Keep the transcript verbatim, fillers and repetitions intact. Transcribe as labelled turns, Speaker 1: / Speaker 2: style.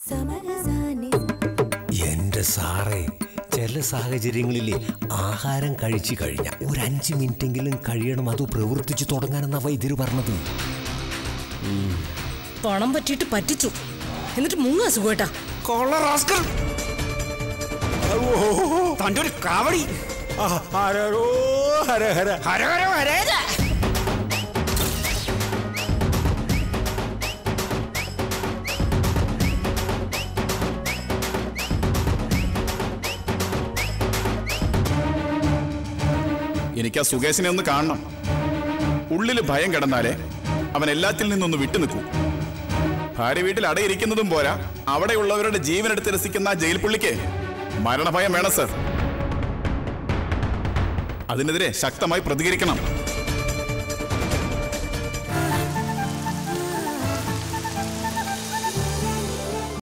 Speaker 1: എന്റെ സാറേ, ചില സാഹചര്യങ്ങളിലെ ആഹാരം കഴിച്ചു കഴിഞ്ഞ ഒരു അഞ്ച് മിനിറ്റെങ്കിലും കഴിയണം അത് പ്രവർത്തിച്ചു തുടങ്ങാനെന്നാ വൈദ്യര് പറഞ്ഞത്.
Speaker 2: പണം പറ്റിയിട്ട് പറ്റിച്ചു, എന്നിട്ട് മുങ്ങ സുഖേട്ടാ.
Speaker 1: തന്റെ ഒരു കാവടി. ഹരരോ ഹര ഹര ഹരഹരോ ഹരേര.
Speaker 3: എനിക്ക് ആ സുകേശനെ ഒന്ന് കാണണം. ഉള്ളില് ഭയം കിടന്നാലേ അവൻ എല്ലാത്തിൽ നിന്നൊന്ന് വിട്ടുനിൽക്കൂ. ഭാര്യ വീട്ടിൽ അടയിരിക്കുന്നതും പോരാ, അവിടെയുള്ളവരുടെ ജീവനെടുത്ത് രസിക്കുന്ന ജയിൽ പുള്ളിക്ക് മരണഭയം വേണം സർ. അതിനെതിരെ ശക്തമായി പ്രതികരിക്കണം.